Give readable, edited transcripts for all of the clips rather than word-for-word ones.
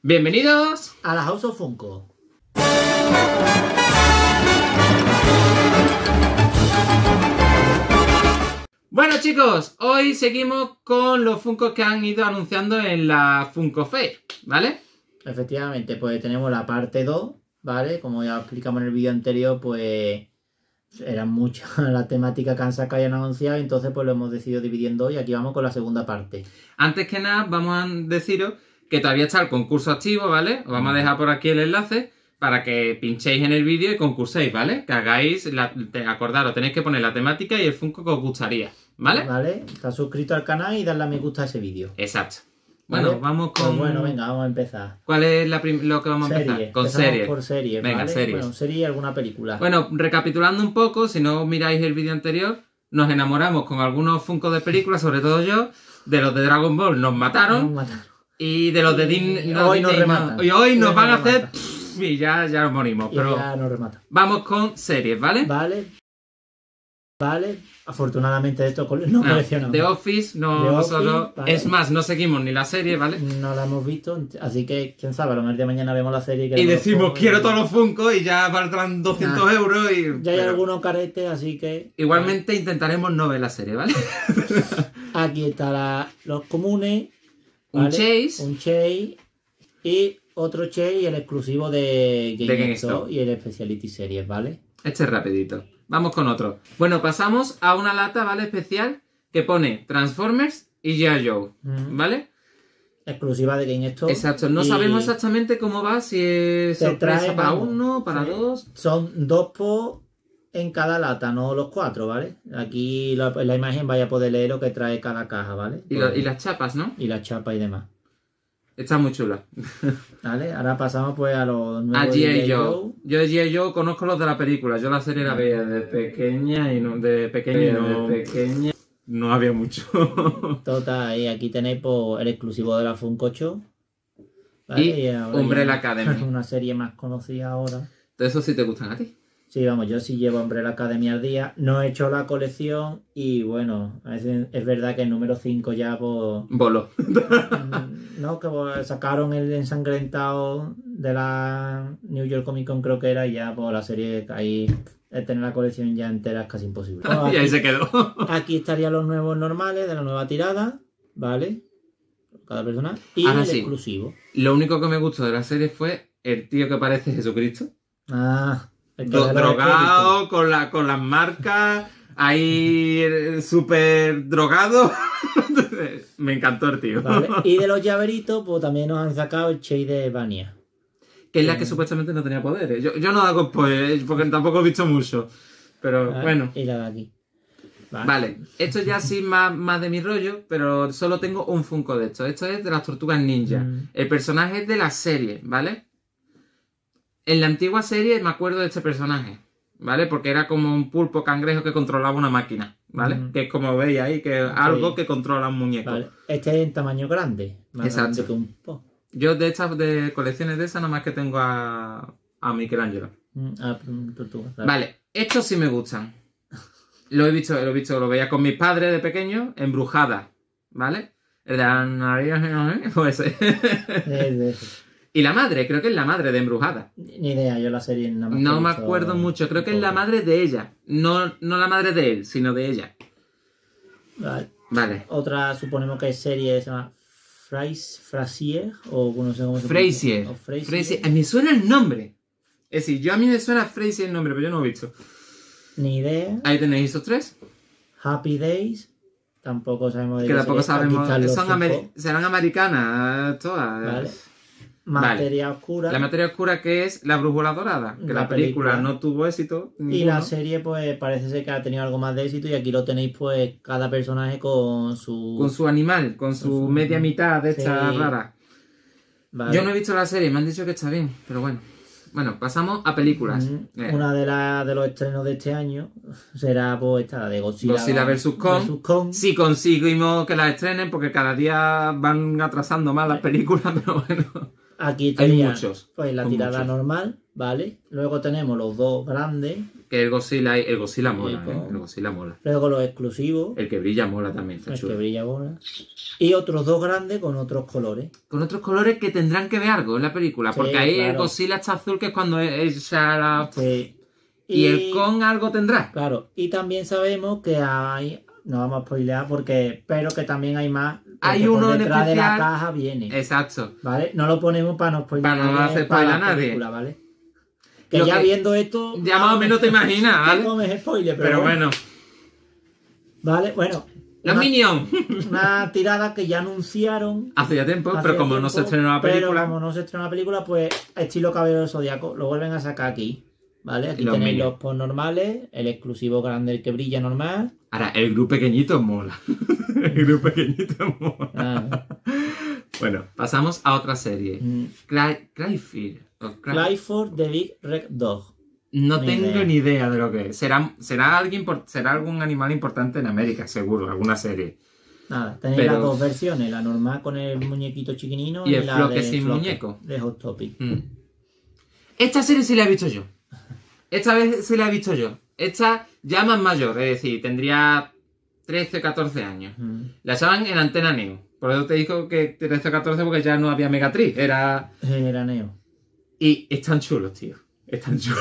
Bienvenidos a la House of Funko. Bueno chicos, hoy seguimos con los Funkos que han ido anunciando en la Funko Fair, ¿vale? Efectivamente, pues tenemos la parte 2, ¿vale? Como ya explicamos en el vídeo anterior, pues eran muchas las temáticas que han sacado y han anunciado, entonces pues lo hemos decidido dividiendo y aquí vamos con la segunda parte. Antes que nada, vamos a deciros que todavía está el concurso activo, ¿vale? Os vamos a dejar por aquí el enlace para que pinchéis en el vídeo y concurséis, ¿vale? Que hagáis, acordaros, tenéis que poner la temática y el Funko que os gustaría, ¿vale? Vale, está suscrito al canal y darle a me gusta a ese vídeo. Exacto. Bueno, ¿vale? Vamos con... Pues bueno, venga, vamos a empezar. ¿Cuál es lo que vamos a empezar? Con series. Por series, venga, ¿vale? series. Bueno, serie y alguna película. Bueno, recapitulando un poco, si no miráis el vídeo anterior, nos enamoramos con algunos Funkos de películas, sobre todo yo, de los de Dragon Ball nos mataron. Y de los de Disney... Hoy nos rematan. Y hoy nos van a hacer... Y ya nos morimos. Pero ya nos rematan. Vamos con series, ¿vale? Vale. Afortunadamente esto no coleccionamos. The Office, no solo... Vale. Es más, no seguimos ni la serie, ¿vale? No la hemos visto, así que quién sabe, a lo mejor de mañana vemos la serie. Y decimos, quiero todos los Funkos y ya valdrán 200 euros y... Ya hay algunos caretes, así que... Igualmente intentaremos no ver la serie, ¿vale? Aquí está los comunes. ¿vale? Un Chase y otro Chase y el exclusivo de GameStop y el Specialty Series, ¿vale? Este es rapidito. Vamos con otro. Bueno, pasamos a una lata, ¿vale? Especial que pone Transformers y G.I. Joe, ¿vale? Exclusiva de GameStop. Exacto. No sabemos exactamente cómo va, si es sorpresa para uno, para dos. Son 2 en cada lata, no los 4, ¿vale? Aquí en la imagen vaya a poder leer lo que trae cada caja, ¿vale? Y las chapas, ¿no? Y las chapas y demás. Está muy chula. Vale, ahora pasamos pues a los nuevos a G.I. Joe. Yo de G.I. Joe conozco los de la película. Yo la serie la veía de pequeña y no había mucho. Total, y aquí tenéis pues, el exclusivo de la Funko 8. ¿vale? Y Umbrella Academy. Una serie más conocida ahora. ¿De esos sí te gustan a ti? Sí, vamos, yo sí llevo Umbrella Academy al día. No he hecho la colección y bueno, es verdad que el número 5 ya pues... Voló. No, que pues, sacaron el ensangrentado de la New York Comic Con, creo que era, y ya pues la serie ahí... Tener la colección ya entera es casi imposible. Bueno, y ahí se quedó. Aquí estarían los nuevos normales de la nueva tirada, ¿vale? Cada persona. Y ahora el sí, exclusivo. Lo único que me gustó de la serie fue el tío que parece Jesucristo. Drogado, con las marcas, ahí súper drogado. Me encantó el tío. Vale. Y de los llaveritos, pues también nos han sacado el Chase de Vania. Que es la que supuestamente no tenía poderes. Yo no hago spoilers, porque tampoco he visto mucho. Pero bueno. Y la de aquí. Vale. Esto ya sí más de mi rollo, pero solo tengo un Funko de esto. Esto es de las Tortugas Ninja. El personaje es de la serie, ¿vale? En la antigua serie me acuerdo de este personaje, ¿vale? Porque era como un pulpo cangrejo que controlaba una máquina, ¿vale? Que es como veis ahí, que es algo que controla un muñeco. Vale. Este es en tamaño grande. Más grande que un Yo de estas de colecciones de esas, nada más que tengo a Michelangelo. Tortuga, claro. Vale, estos sí me gustan. Lo veía con mis padres de pequeño, Embrujada, ¿vale? El de la nariz, pues y la madre, creo que es la madre de Embrujada. Ni idea, yo la serie nada más. No me acuerdo mucho, creo que es la madre de ella. No la madre de él, sino de ella. Vale. Otra, suponemos que es serie, se llama Frasier, o no sé cómo se llama. Frasier. Me suena el nombre. Es decir, a mí me suena Frasier el nombre, pero yo no lo he visto. Ni idea. Ahí tenéis esos tres. Happy Days. Tampoco sabemos de qué. Que tampoco sabemos. Serán americanas todas. Vale. Materia Oscura. La Materia Oscura, que es La Brújula Dorada. Que la película no tuvo éxito. Ninguno. Y la serie, pues, parece ser que ha tenido algo más de éxito. Y aquí lo tenéis, pues, cada personaje con su... Con su animal, con su media mitad de esta rara. Vale. Yo no he visto la serie, me han dicho que está bien, pero bueno. Bueno, pasamos a películas. Una de los estrenos de este año será, pues, esta de Godzilla vs. Kong. Si conseguimos que la estrenen, porque cada día van atrasando más las películas, pero bueno. Aquí tenía, pues, la tirada normal, ¿vale? Luego tenemos los dos grandes, Que el Godzilla mola, con- el Godzilla mola. Luego los exclusivos, El que brilla mola también, está el que chulo. brilla bola. Y otros dos grandes con otros colores. Con otros colores que tendrán que ver algo en la película. Sí, Porque ahí el claro. Godzilla está azul, que es cuando ella la... Sí. Y el Kong algo tendrá. Claro, y también sabemos que hay, no vamos a spoilear pero que también hay más. Hay porque por uno en detrás de la especial- caja viene. Exacto. ¿Vale? No lo ponemos para no spoilear. Para no hacer spoiler a la nadie. película, ¿vale? Que Lo ya que- viendo esto. Ya más o menos te imaginas, ¿vale? No es spoiler, Pero bueno. Vale, bueno. Los una- Minions. Una tirada que ya anunciaron. Hace ya tiempo, hace pero como no tiempo, se estrenó la Pero película... como no se estrenó la película, pues estilo Caballero del Zodiaco. Lo vuelven a sacar aquí. ¿Vale? Aquí Los tenéis Minions. los post normales, el exclusivo grande, el que brilla normal. Ahora, el grupo pequeñito mola. El grupo pequeñito mola. Ah, Bueno, pasamos a otra serie. mm, Clyfield. Clifford the Big Red Dog. No Ni tengo idea. ni idea de lo que es. Será algún animal importante en América, seguro, alguna serie. Nada, tenéis Pero- las dos versiones, la normal con el muñequito chiquinino Y el la Floque de sin Floque, muñeco. de Hot Topic. Esta serie sí la he visto yo. Esta vez sí la he visto yo. Esta ya más mayor, es decir, tendría 13 o 14 años. Mm. La echaban en Antena Neo. Por eso te digo que 13 o 14 porque ya no había Megatriz. Era... Era Neo. Y están chulos, tío. Están chulos.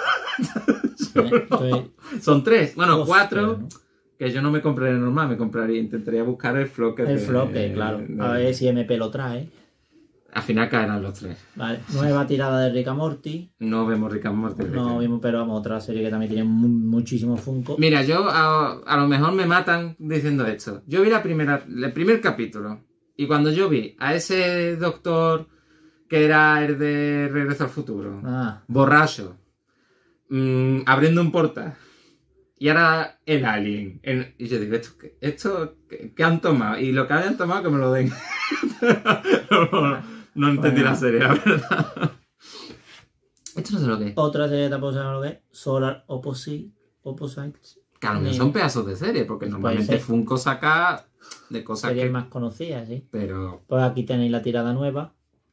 Entonces, Son 3. Bueno, hostia, 4. ¿no? Que yo no me compraré normal. intentaría buscar el Floque. El Floque, claro. A ver si MP lo trae. Al final caerán los 3. Vale. Nueva tirada de Rick and Morty. No vemos Rick and Morty. No vimos, pero vamos, otra serie que también tiene muchísimos Funko. Mira, yo a lo mejor me matan diciendo esto. Yo vi el primer capítulo. Y cuando yo vi a ese doctor que era el de Regreso al Futuro, Ah, borracho, abriendo un portal, y ahora el alien. Y yo digo, ¿esto qué han tomado? Y lo que hayan tomado, que me lo den. no entendí Bueno. la serie, la verdad. Esto no sé lo que es. otra serie que tampoco sabemos lo que es. Solar Opposites. Que a lo mejor Ni- son pedazos de serie, porque normalmente ser. Funko saca de cosas Series que... más conocidas, sí. Pero... Pues aquí tenéis la tirada nueva.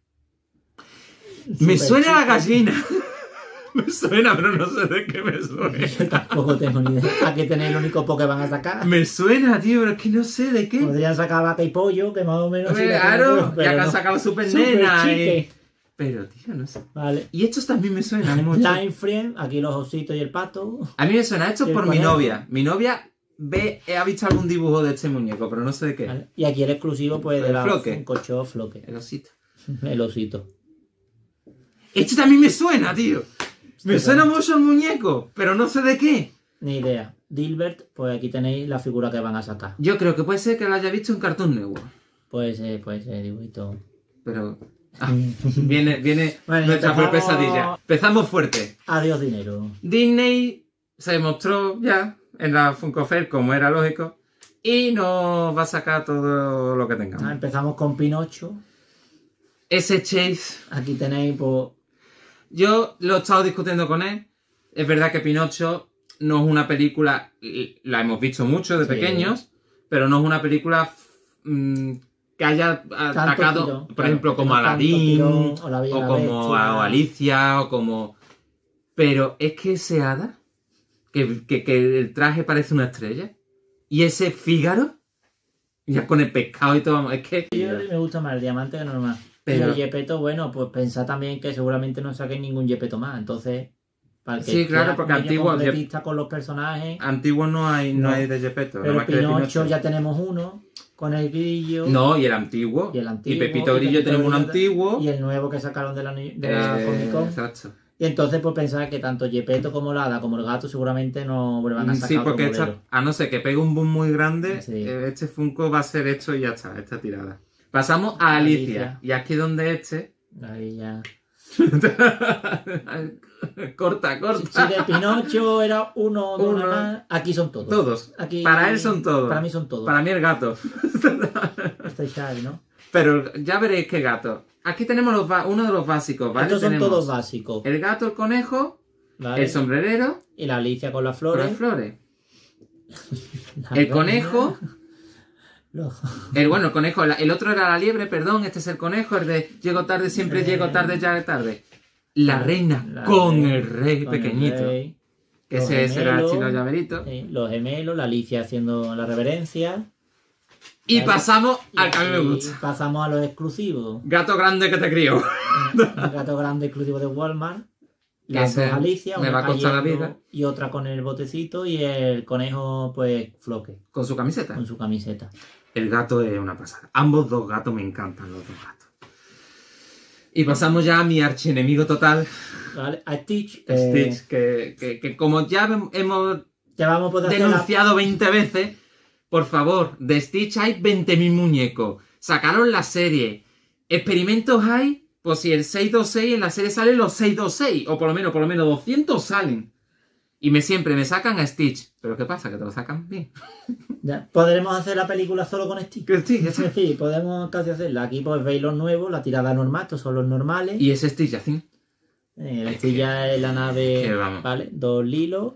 Me Super suena a la chica. gallina. Me suena, pero no sé de qué me suena. Yo tampoco tengo ni idea. Aquí tenéis el único po que van a sacar. Me suena, tío, pero es que no sé de qué. Podrían sacar vaca y pollo, que más o menos. sí la Claro, conocemos, ya que pero han no. sacado Super Super Nena. Chique. Pero, tío, no sé. Vale. Y estos también me suenan mucho. Line Friend, aquí los ositos y el pato. A mí me suena esto ¿Y el por mi conejo? novia. Mi novia ha visto algún dibujo de este muñeco, pero no sé de qué. Vale. Y aquí el exclusivo, pues, de El la Floque. Funko Shop Floque. El osito. El osito. Este también me suena, tío. Me Este suena también. mucho el muñeco, pero no sé de qué. Ni idea. Dilbert, pues aquí tenéis la figura que van a sacar. Yo creo que puede ser que lo haya visto en Cartoon Network. Pues, dibujito. Pero... viene Bueno, nuestra empezamos- pesadilla. Empezamos fuerte. Adiós, dinero. Disney se demostró ya en la Funko Fair, como era lógico, y nos va a sacar todo lo que tengamos. Empezamos con Pinocho. Ese Chase, Aquí tenéis, pues, yo lo he estado discutiendo con él. Es verdad que Pinocho no es una película, la hemos visto mucho de Sí. pequeños, pero no es una película que haya atacado, tirón, por claro, ejemplo, que como no tanto Aladdin, tirón, o La Bella y o la como Bestia. a Alicia, o como... Pero es que ese hada, que el traje parece una estrella, y ese Fígaro, ya con el pescado y todo, es que... Yo me gusta más el diamante que normal. Pero- Y el Gepetto, bueno, pues pensad también que seguramente no saquen ningún Gepetto más. Entonces, para que Sí, claro, sea porque medio antiguo- completista con los personajes. Antiguo no hay No. de Gepetto, nada Pero más que de Pinocho ya tenemos uno con el grillo. No, y el antiguo. Y el antiguo, Pepito y Grillo Pepito tenemos un Grillo, antiguo. Y el nuevo que sacaron de la Comic Con. Exacto. Y entonces, pues pensar que tanto Gepetto como el hada como el gato seguramente no vuelvan a sacar Sí, otro porque modelo. a no ser que pegue un boom muy grande, Sí. este Funko va a ser esto y ya está, esta tirada. Pasamos a Alicia. Alicia. Y aquí donde Ahí ya. corta. Si de Pinocho era uno Uno. nada más, aquí son todos. Todos. Aquí, Para él son todos. Para mí son todos. Para mí el gato. Este Shai, ¿no? Pero ya veréis qué gato. Aquí tenemos uno de los básicos, ¿vale? Estos son Tenemos todos básicos. el gato, el conejo, ¿vale? el sombrerero Y la Alicia con las con flores. las flores. la El reina, conejo. los- El conejo, el otro era la liebre, perdón, este es el conejo, el de llego tarde, siempre llego tarde, ya tarde. La reina la con reina, el rey con el pequeñito. rey. Que Que Los ese será el gemelos, chino llaverito. los gemelos, la Alicia haciendo la reverencia. Y ¿vale? pasamos Y al que a mí me aquí gusta. pasamos a los exclusivos. Gato grande que te crío. Un gato grande exclusivo de Walmart. Las Ese dos Alicia, me una va a costar la cayendo vida. y otra con el botecito y el conejo, pues, floque, Con su camiseta. con su camiseta. El gato es una pasada. Ambos dos gatos me encantan, los dos gatos. Y pasamos ya a mi archienemigo total, ¿Vale? A Stitch. Stitch, que como ya hemos Ya vamos a poder hacer denunciado 20 veces, por favor, de Stitch hay 20.000 muñecos. Sacaron la serie. Experimentos hay, pues si el 626 en la serie salen los 626, o por lo menos 200 salen. Y siempre me sacan a Stitch. Pero ¿qué pasa? Que te lo sacan bien. Ya, ¿podremos hacer la película solo con Stitch? Que Stitch, ese- Sí, podemos casi hacerla. Aquí pues veis los nuevos, la tirada normal, estos son los normales. Y ese Stitch así. El es Stitch que- ya es la nave, que vamos. ¿vale? 2 lilos.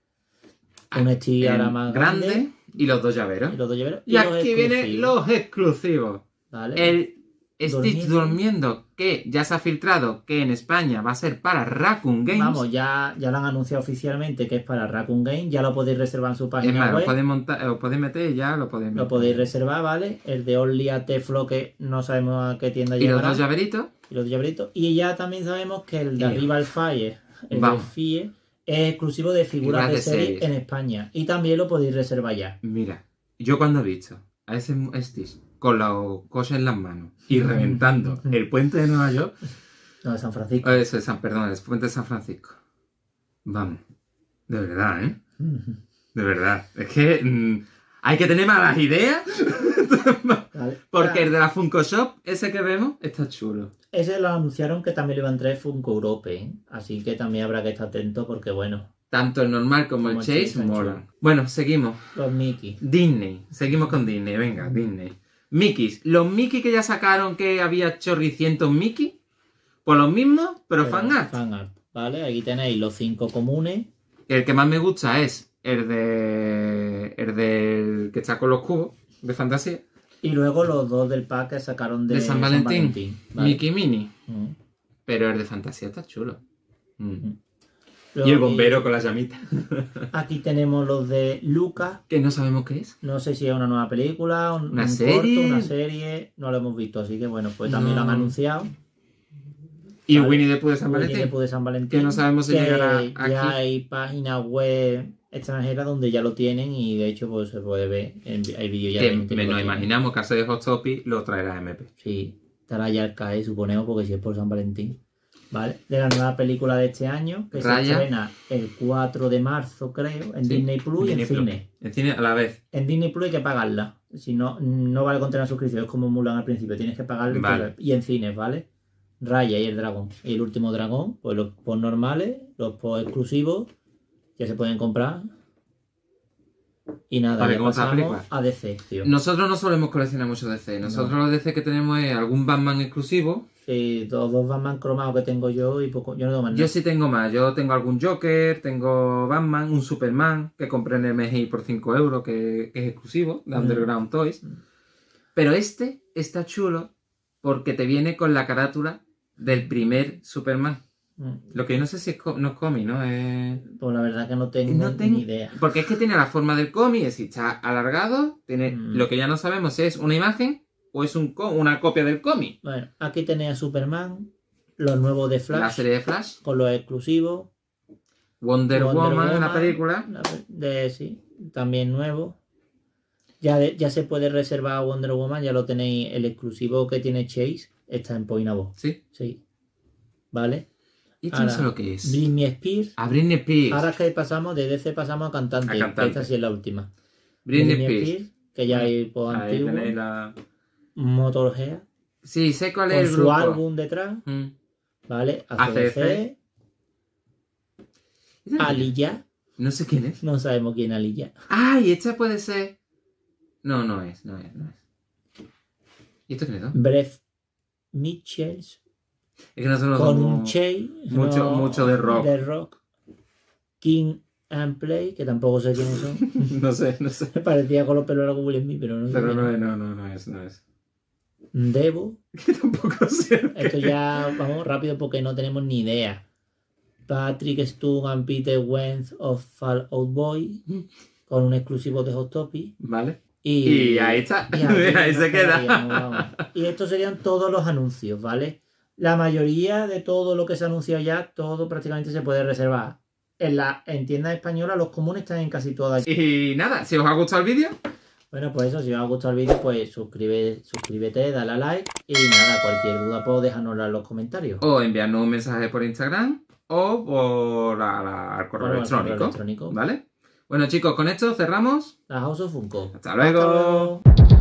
Un Stitch ahora más grande y los dos llaveros. y los dos llaveros. Y los aquí vienen exclusivos, los exclusivos. ¿vale? El Stitch Durmiendo. durmiendo, que ya se ha filtrado que en España va a ser para Raccoon Games. Vamos, ya lo han anunciado oficialmente que es para Raccoon Game. Ya lo podéis reservar en su Es página más, web. lo podéis montar, lo podéis meter y ya lo podéis meter. Lo podéis reservar, ¿vale? El de Only at Floque no sabemos a qué tienda Y los llegará. dos llaveritos. Y los llaveritos. Y ya también sabemos que el de Y- Rival Fire, el Vamos. de FIE, es exclusivo de figuras Figuras de de serie series. en España. Y también lo podéis reservar ya. Mira, yo cuando he visto a ese Stitch con los coches en las manos y reventando el puente de Nueva York, No, de San Francisco. eso es perdón, el puente de San Francisco. Vamos, de verdad, ¿eh? De verdad. Es que hay que tener malas ideas. Vale. Porque el de la Funko Shop, ese que vemos, está chulo. Ese lo anunciaron que también lo iban a traer Funko Europe, ¿eh? Así que también habrá que estar atento porque, bueno, Tanto el normal como el Como el Chase Chase son molan. chulos. Bueno, seguimos. los Mickey. Disney. Seguimos con Disney. Venga, Disney. Mickeys. Los Mickey que ya sacaron que había chorricientos Mickey. Pues los mismos, pero fan art. Fan art, ¿vale? Aquí tenéis los 5 comunes. El que más me gusta es el del que está con los cubos de fantasía. Y luego los 2 del pack que sacaron de, De San Valentín. ¿vale? Mickey Mini. Mm. Pero el de fantasía está chulo. Luego Y el aquí- bombero con la llamita. Aquí tenemos los de Lucas. Que no sabemos qué es. No sé si es una nueva película, ¿Una un serie? corto, una serie. No lo hemos visto, así que bueno, pues también lo han No. anunciado. Y Vale. Winnie the Pooh de San Winnie Valentín. the Pooh de San Valentín. Que no sabemos si que llegará Ya aquí. hay páginas web extranjeras donde ya lo tienen y de hecho pues se puede ver. Hay vídeos ya Que de gente que lo nos tiene. imaginamos que hace de Hot Topic lo traerá MP. Sí, estará ya al caer, suponemos, porque si es por San Valentín. ¿Vale? De la nueva película de este año, que Raya. se estrena el 4 de marzo, creo, en Sí, Disney Plus y en Disney Plus. cine. En cine a la vez. En Disney Plus hay que pagarla. Si no, no vale con tener suscripción, es como Mulan al principio, tienes que pagarla. Vale. Y en cines, ¿vale? Raya y el dragón. Y el último dragón, pues los post normales, los post exclusivos, ya se pueden comprar. Y nada, Vale, ya ¿cómo está la pasamos película? a DC, tío. Nosotros no solemos coleccionar mucho DC. Nosotros No. los DC que tenemos es algún Batman exclusivo. Sí, todos los Batman cromados que tengo yo y poco. Yo no tengo más Yo nada. sí tengo más. Yo tengo algún Joker, tengo Batman, un Superman que compré en MGI por 5 euros, que es exclusivo, de Underground Toys. Pero este está chulo porque te viene con la carátula del primer Superman. Lo que yo no sé si no es cómic, ¿no? Pues la verdad que no tengo ni idea. Porque es que tiene la forma del cómic, es decir, está alargado, tiene lo que ya no sabemos si es una imagen o es una copia del cómic. Bueno, aquí tenéis a Superman, los nuevos de Flash, La serie de Flash, con los exclusivos. Wonder Woman, la película. Sí, también nuevo. Ya se puede reservar a Wonder Woman, ya lo tenéis. El exclusivo que tiene Chase está en Poinabo. Sí. Sí. ¿Vale? ¿Y esto no sé lo que es? Britney Spears. A Britney Spears. Ahora que pasamos, de DC pasamos a cantante. A cantante. Esta sí es la última. Britney Spears. Que ya hay por Ahí antiguo. tenéis la... Motorhead. Sí, sé cuál Con es el su grupo. álbum detrás. Mm. ¿Vale? ACDC. ACDC. Aliyah. No sé quién es. No sabemos quién es Aliyah. ¡Ay! Esta puede ser... No, no es. ¿Y esto quién es? No? Brett Mitchells. Es que nosotros Con somos un Che. mucho de rock. De rock. King and Play, que tampoco sé quiénes son. no sé. Me parecía con los pelos largos Will Smith, pero no sé. Pero quién no es. es. Devo. Que tampoco sé. Esto ya vamos rápido porque no tenemos ni idea. Patrick Stug and Peter Wentz of Fall Out Boy, con un exclusivo de Hot Topic. Vale. Y ahí está. Ahí se queda. Y estos serían todos los anuncios, ¿vale? La mayoría de todo lo que se ha anunciado ya, todo prácticamente se puede reservar. En tiendas españolas los comunes están en casi todas. Y nada, si os ha gustado el vídeo. Bueno, pues eso, si os ha gustado el vídeo, pues suscríbete, dale a like. Y nada, cualquier duda, pues déjanosla en los comentarios. O enviarnos un mensaje por Instagram o por el correo electrónico. ¿Vale? Bueno chicos, con esto cerramos. La House of Funko. Hasta luego.